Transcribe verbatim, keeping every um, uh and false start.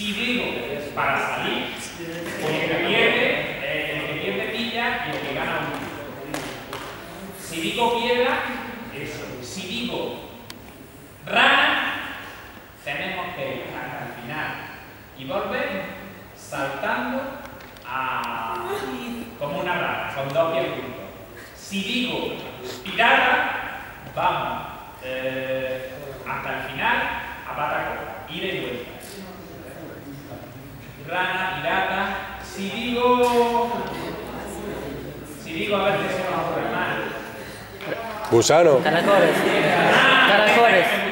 Si digo para salir, pues el que pierde, eh, el que pierde pilla y el que gana uno. Si digo piedra, eso. Si digo rana, tenemos que ir hasta el final y volver saltando a, como una rana, con dos pies juntos. Si digo pirata, vamos eh, hasta el final a pata corta, ida y vuelta. Rana, pirata. Si digo, si digo, a ver si se me ocurre mal. Gusano. Caracoles. Caracoles.